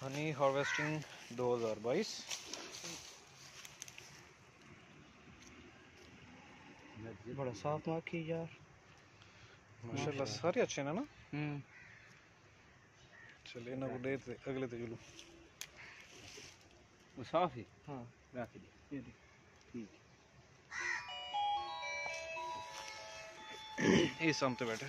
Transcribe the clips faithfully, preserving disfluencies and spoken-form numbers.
Honey harvesting दो हज़ार बाईस। बड़ा साफ माखी यार, माशाल्लाह सारे अच्छे ना ना। हम्म चलिए ना वो दे अगले तो चलो वो साफ है। हाँ रख दे, ये दे, ठीक है। ये सामने बैठे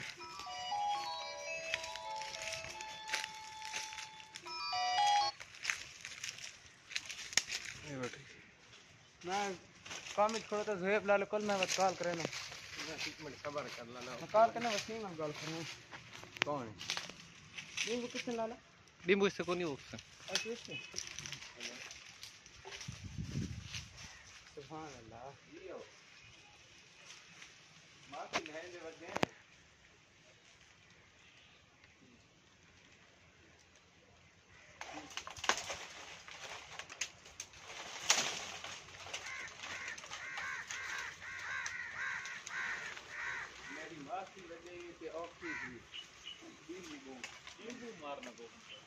ये बैठे मैं काम छोड़ा तो ज़ेब ला लो, कल मैं बस कॉल करे ना खबर कर ला कॉल करना बस नहीं मैं कॉल करना। कौन है नींबू किसने लाला? नींबू इससे को नहीं उससे अच्छा इससे सुभान अल्लाह लियो मां की नहर में बच गए। मेरी मां की वजह से ऑफी हुई नींबू नींबू मारना को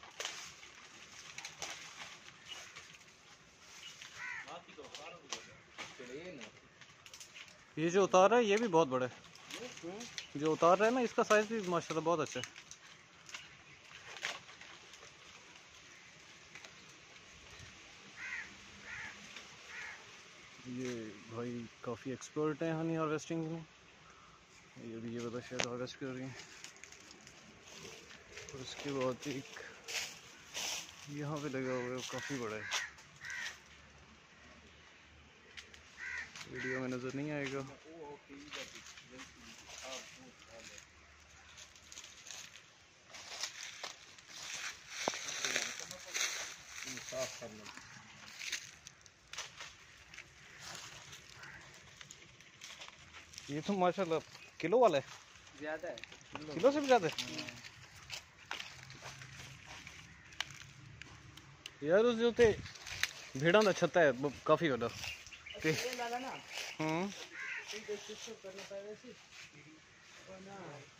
ये जो उतार रहा है ये भी बहुत बड़ा है। जो उतार रहा है ना इसका साइज भी माशाल्लाह बहुत अच्छा है। ये भाई काफ़ी एक्सपर्ट हैं हनी हार्वेस्टिंग में। ये भी ये बता शायद हार्वेस्ट कर रही हैं। और उसके बाद एक यहाँ पे लगा हुआ है, काफ़ी बड़ा है, वीडियो में नज़र नहीं आएगा। साफ करना ये तो माशाल्लाह किलो वाला है, ज्यादा है, किलो से भी ज़्यादा है यार। उस जो ते भेड़ा का छत्ता है वो काफ़ी बड़ा ते ये लाला ना हम्म ठीक है, करना पड़ेगा।